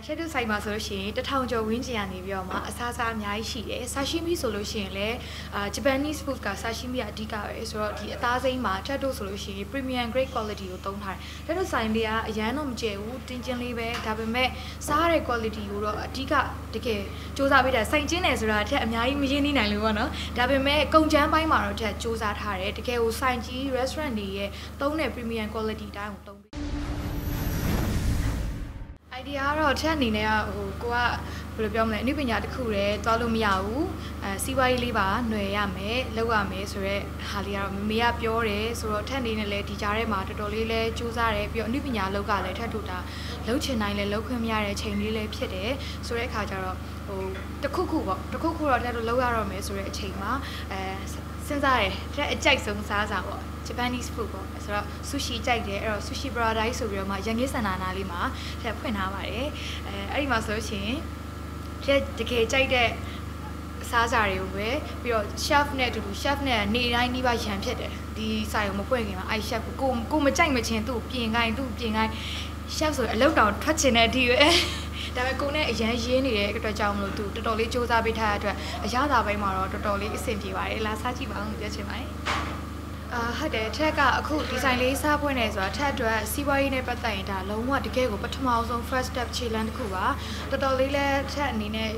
Htet Inzali ဆိုလို့ရှိရင်1000ကျော်ဝန်းကျင်ကနေပြီးတော့မှအစားအစာအများကြီးရှိတယ်။ Sashimi ဆိုလို့ရှိရင်လည်းJapanese food က Sashimi ကအဓိကပဲဆိုတော့ဒီအသားစိမ်းမှာ Htet ဆိုလို့ရှိရင် premium grade quality ကိုသုံးထားတယ်။ Htet Inzali လေးကအရန်တော့မကျဲဘူးတင်းကျင်းလေးပဲဒါပေမဲ့စားရတဲ့ quality ကိုတော့အဓိကတကယ်စူးစမ်းပေးတာစိုင်ကျင်းတယ်ဆိုတာထက်အများကြီးမရင်းနှီးနိုင်လို့ပေါ့နော်။ဒါပေမဲ့ကုန်ကျန်းပိုင်းမှာတော့ထက်စူးစမ်းထားတယ်။တကယ်ကိုစိုင်ကြီး restaurant တွေရဲ့သုံးတဲ့ premium quality အတိုင်းကိုသုံးပေးidea တော့ထက်အနေနဲ့ကိုကဘယ်လိုပြောမလဲအနုပညာတစ်ခုတည်းသွားလို့မရဘူးစီးပွားရေးလေးပါຫນွယ်ရမယ်လုပ်ရမယ်ဆိုတော့ဟာလေးကတော့မမေကပြောတယ်ဆိုတော့ထက်အနေနဲ့လည်းဒီကြားထဲမှာတော်တော်လေးလဲစူးစမ်းတယ်ပြီးတော့အနုပညာလောက်ကလည်းထက်ထူတာလှုပ်ချင်တိုင်းလည်းလှုပ်ခွင့်မရတဲ့ချိန်လေးလည်းဖြစ်တယ်ဆိုတဲ့အခါကျတော့တခုခုတော့ထက်တို့လှုပ်ရတော့မယ်ဆိုတဲ့အချိန်မှာစဉ်းစားတယ်ထက်အကြိုက်ဆုံးစားစာပေါ့ Japanese food ပေါ့ဆိုတော့ sushi ကြိုက်တယ်အဲ့တော့ Sushi Paradise ဆိုပြီးတော့မှရန်ကင်းစင်တာနာလေးမှာထက်ဖွင့်ထားပါတယ်အဲ့ဒီမှာဆိုလို့ရှိရင်တကယ်ကြိုက်တဲ့စားစာတွေကိုပဲပြီးတော့ chef နဲ့အတူတူ chef နဲ့နေတိုင်းနှီးပါရန်ဖြစ်တယ်ဒီဆိုင်ကိုမဖွင့်ခင်မှာအဲ့ chef ကိုမကြိုက်မချင်းသူ့ပြင်ခိုင်း chef ဆိုအလုပ်တောင်ထွက်ချင်တဲ့အထိပဲဒါပေမဲ့ကိုနဲ့အရန်ရင်းနေတဲ့အတွက်ကြောင့်မလို့သူတော်တော်လေးစူးစမ်းပေးထားတဲ့အတွက်အရသာပိုင်းမှာတော့တော်တော်လေးအဆင်ပြေပါတယ်လာစားကြည့်ပါဦးပြောချင်ပါတယ်ဟုတ်တယ်ထက်ကအခုဒီဇိုင်းလေးစားဖွင့်နေဆိုတာထက်အတွက်စီးပွားရေးနဲ့ပတ်သက်ရင်ဒါလုံးဝတကယ်ကိုပထမဆုံး first step challenge တစ်ခုပါတော်တော်လေးလဲထက်အနေနဲ့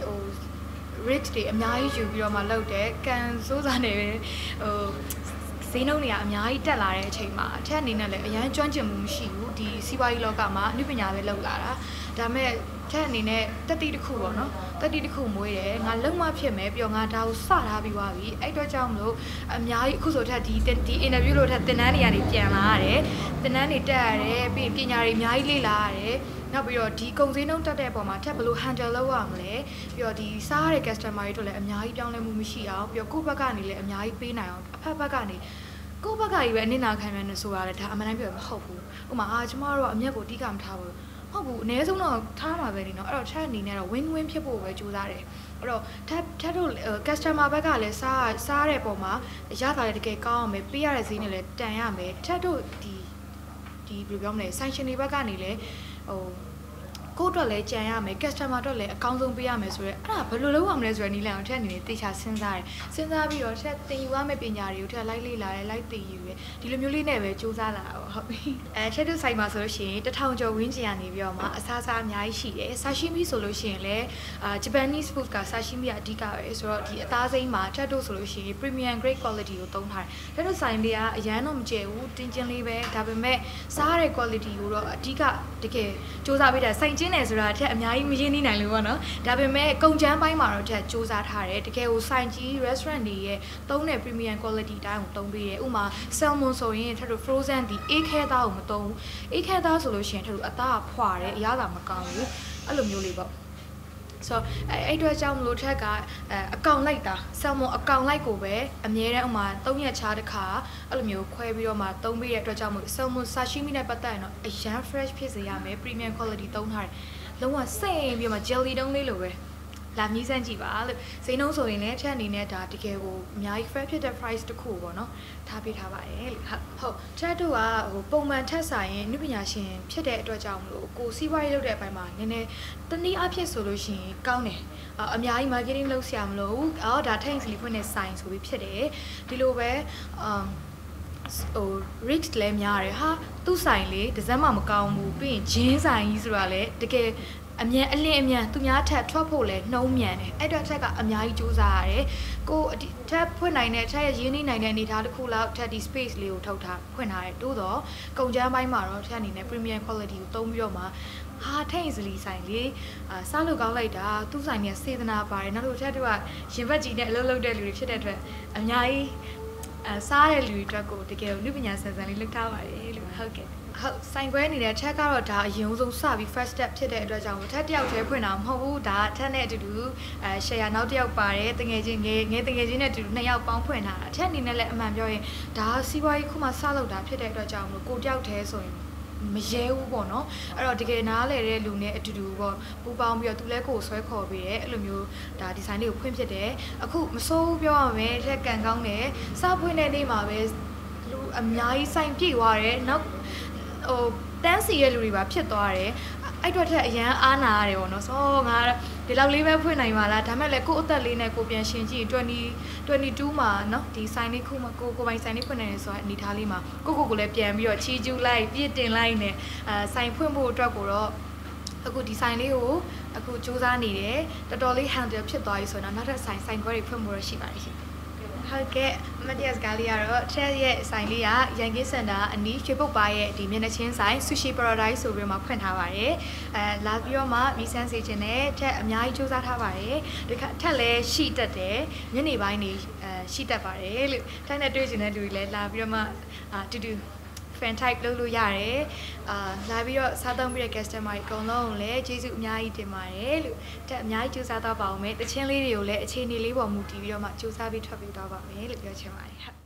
risk တွေအများကြီးယူပြီးတော့မှလုပ်တယ်ကန်စိုးစားနေဈေးနှုန်းတွေကအများကြီးတက်လာတဲ့အချိန်မှာအထက်အနေနဲ့လည်းအရန်ကျွမ်းကျင်မှုမရှိဘူးဒီစီးပွားရေးလောကမှာအနုပညာပဲလုပ်လာတာဒါပေမဲ့ထက်အနေနဲ့တက်တိတစ်ခုပေါ့နော်တက်တိတစ်ခုမွေးတယ်ငါလုံးမဖြစ်မယ်ပြီးတော့ငါဒါကိုစထားပြီးသွားပြီအဲ့တော့ကြောင့်မလို့အများကြီးအခုဆိုထက်ဒီ interview လို့ထက်သင်တန်းတွေကနေပြန်လာရတယ်သင်တန်းတွေတက်ရတယ်ပြီးပညာတွေအများကြီးလေ့လာရတယ်နောက်ပြီးတော့ဒီကုန်စည်နှုန်းတက်တဲ့အပေါ်မှာထက်ဘယ်လို handle လုပ်ရမလဲပြီးတော့ဒီစားရတဲ့ customer တွေတို့လည်းအများကြီးပြောင်းလဲမှုမရှိအောင်ပြီးတော့ကိုယ့်ဘက်ကနေလည်းအများကြီးပေးနိုင်အောင်အဖက်ဘက်ကနေကိုယ့်ဘက်ကကြီးပဲအနစ်နာခံမယ်ဆိုတာလည်းဒါအမှန်တမ်းပြောမဟုတ်ဘူးဥပမာကျမတို့ကအမျက်ကိုတီးကမထားဘူးဟုတ်ဘူးအနည်းဆုံးတော့ထားမှာပဲနေနော်အဲ့တော့ chat အနေနဲ့တော့ win win ဖြစ်ဖို့ပဲကြိုးစားတယ်အဲ့တော့ chat တို့ customer ဘက်ကလည်းစားတဲ့ပုံမှာရတာလည်းတကယ်ကောင်းအောင်ပဲပေးရတဲ့ဈေးနဲ့လည်းတန်ရမယ် chat တို့ဒီဘယ်လိုပြောမလဲ sanction တွေဘက်ကနေလည်းကိုယ့်အတွက်လည်းကြံရမယ် customer အတွက်လည်းအကောင်းဆုံးပေးရမယ်ဆိုတော့အဲ့ဒါဘယ်လိုလုပ်ရမလဲဆိုတဲ့နည်းလမ်းကိုထက်အနေနဲ့တေချာစဉ်းစားပြီးတော့ထက်သင်ယူရမယ့်ပညာတွေကိုထက်လိုက်လေ့လာတယ်လိုက်သင်ယူတယ်ဒီလိုမျိုးလေးနဲ့ပဲစူးစမ်းလာတာဟုတ်ပြီHtet Inzali မှာဆိုလို့ရှိရင်1000ကျော်ဝန်းကျင်ကနေပြီးတော့မှအစားအစာအများကြီးရှိတယ် Sashimi ဆိုလို့ရှိရင်လည်း Japanese food က Sashimi ကအဓိကပဲဆိုတော့ဒီအသားစိမ်းမှာ Htet ဆိုလို့ရှိရင် premium grade quality ကိုသုံးထားတယ်Htet Inzali လေးကအရန်တော့မကျဲဘူးတင်းကျင်းလေးပဲဒါပေမဲ့စားရတဲ့ quality ကိုတော့အဓိကတကယ်စူးစမ်းပေးတာစိုင်ကျင်းတယ်ဆိုတာထက်အများကြီးမရင်းနှီးနိုင်လို့ပေါ့နော်ဒါပေမဲ့ကုန်ကျန်းပိုင်းမှာတော့ထက်စူးစမ်းထားတယ်တကယ်ကိုစိုင်ကြီး restaurant တွေရဲ့သုံးတဲ့ premium quality တိုင်းကိုသုံးပေးတယ်ဥပမာ salmon ဆိုရင်ထက်တို့ frozen ဒီအေးခဲသားကိုမသုံးဘူးအေးခဲသားဆိုလို့ရှိရင်ထက်တို့အသားဖွာတယ်အရသာမကောင်းဘူးအဲ့လိုမျိုးလေးပေါ့ဆိုအဲ့အတွက်ကြောင့်မလို့ထက်ကအကောင်လိုက်တာ salmon အကောင်လိုက်ကိုပဲအမြဲတမ်းဥမာ3ရက်ချားတစ်ခါအဲ့လိုမျိုးခွဲပြီးတော့မှသုံးပေးတဲ့အတွက်ကြောင့်မလို့ salmon sashimi နဲ့ပတ်သက်ရင်တော့အရန် fresh ဖြစ်စေရမယ် premium quality သုံးထားတယ်လုံးဝစိတ်ပြီးမှ jelly တုံးလေးလိုပဲလာမြည်စမ်းကြည့်ပါလို့ဈေးနှုန်းဆိုရင်လည်းချက်အနေနဲ့ဒါတကယ်ကိုအများကြီး fresh ဖြစ်တဲ့ price တစ်ခုပေါ့နော်ထားပေးထားပါတယ်လို့ဟုတ်ချက်တို့ကပုံမှန်ထက်ဆိုင်ရင်အနုပညာရှင်ဖြစ်တဲ့အတွက်ကြောင့်မလို့ကိုစီးပွားရေးလုပ်တဲ့အပိုင်းမှာနည်းနည်းတနည်းအားဖြင့်ဆိုလို့ရှိရင်ကောင်းတယ်အများကြီး marketing လုပ်ဆရာမလို့ဒါ Htet Inzali ဖွင့်တဲ့ဆိုင်ဆိုပြီးဖြစ်တယ်ဒီလိုပဲrisk လည်းများတယ်ဟာသူ့ဆိုင်လေဒီဇက်မှမကောင်းဘူးပြီးရင်ဂျင်းဆိုင်ကြီးဆိုတာလေတကယ်အလင်းအမြန်သူများထက်ထွက်ဖို့လဲနှုံးမြန်တယ်အဲ့တော့ထက်ကအများကြီးစူးစမ်းရတယ်ကိုထက်ဖွင့်နိုင်တဲ့ထက်ရင်းနှီးနိုင်တဲ့အနေအထားတစ်ခုလောက်ထက်ဒီ space လေးကိုထုတ်ထားဖွင့်ထားတယ်တိုးတော့ကုန်ကျန်းပိုင်းမှာတော့ထက်အနေနဲ့ premium quality ကိုသုံးပြီးတော့မှHtet Inzali ဆိုင်လေးစားလို့ကောင်းလိုက်တာသူ့ဆိုင်နဲ့စေတနာပါတယ်နောက်လို့ထက်တို့ကရင်ဘတ်ကြီးနဲ့အလုပ်လုပ်တဲ့လူတွေဖြစ်တဲ့အတွက်အများကြီးစားတဲ့လူတွေအတွက်ကိုတကယ်ကိုလူပညာဆန်ဆန်လေးလုပ်ထားပါတယ်လို့ဟုတ်ကဲ့ဟုတ်ဆိုင်ခွဲနေတဲ့ထက်ကတော့ဒါအရင်ဆုံးစပြီး first step ဖြစ်တဲ့အတွက်ကြောင့်ထက်တယောက်တည်းဖွင့်တာမဟုတ်ဘူးဒါထက်နဲ့အတူတူshare နောက်တစ်ယောက်ပါတယ်တငယ်ချင်းငယ်တငယ်ချင်းနဲ့အတူတူ2ယောက်ပေါင်းဖွင့်ထားတာထက်အနေနဲ့လည်းအမှန်ပြောရင်ဒါစီးပွားရေးခုမှစလုပ်တာဖြစ်တဲ့အတွက်ကြောင့်မလို့ကိုတယောက်တည်းဆိုရင်မရဲဘူးပေါ့နော်အဲ့တော့တကယ်နားလေတဲ့လူနဲ့အတူတူပေါ့ပူပေါင်းပြီးတော့သူလဲကိုဆွဲခေါ်ပေးတယ်အဲ့လိုမျိုးဒါဒီဇိုင်းလေးကိုဖွင့်ဖြစ်တယ်အခုမစိုးဘူးပြောရမယ်ထက်ကန်ကောင်းတယ်စဖွင့်တဲ့နေ့မှာပဲလူအများကြီးစိုင်ပြည့်သွားတယ်နောက်တန်းစီရဲ့လူတွေပါဖြစ်သွားတယ်အဲ့တော့ထက်အရန်အားနာရတယ်ပေါ့နော်ဆိုငါဒီလောက်လေးပဲဖွင့်နိုင်ပါလားဒါမဲ့လည်းကိုယ့်အသက်လေးနဲ့ကိုပြန်ရှင်ကြည့်22မှာနော်ဒီဆိုင်လေးခုမှာကိုပိုင်ဆိုင်လေးဖွင့်နိုင်တယ်ဆိုတော့အနေထားလေးမှာကိုလည်းပြန်ပြီးတော့ချီကျူးလိုက်ပြည့်တင်လိုက်နေဆိုင်ဖွင့်ဖို့အတွက်ကိုတော့အခုဒီဆိုင်လေးကိုအခုစူးစမ်းနေတယ်တော်တော်လေး handle ဖြစ်သွားပြီဆိုတော့နောက်ထပ်ဆိုင်ခွဲတွေဖွင့်ဖို့ရရှိပါတယ်ရှင်ဟုတ်ကဲ့မတ်တီးယပ်စ်ကားလေးကတော့ထက်ရဲ့ဆိုင်လေးကရန်ကင်းစင်တာအနီးရွှေပုတ်ပါရဲ့ဒီမျက်နှာချင်းဆိုင် Sushi Paradise ဆိုပြီးမှဖွင့်ထားပါတယ်လာပြီးတော့မှမီဆန်းစေခြင်းနဲ့ထက်အများကြီးစူးစမ်းထားပါတယ်ဒီခါထက်လည်းရှိတတ်တယ်ညနေပိုင်းနေရှိတတ်ပါတယ်လို့တိုင်းနဲ့တွေ့ချင်တဲ့လူတွေလည်းလာပြီးတော့မှတူတူfan type လုပ်လို့ရတယ်လာပြီးတော့စားသုံးပြီးတဲ့ customer တွေအကုန်လုံးလည်းကျေးဇူးအများကြီးတင်ပါတယ်လို့တက်အများကြီးကြိုးစားတော့ပါအောင်မယ်တချင်းလေးတွေကိုလည်းအခြေအနေလေးပေါ်မူတည်ပြီးတော့မှကြိုးစားပြီးထွက်ပေးတော့ပါမယ်လို့ပြောချင်ပါတယ်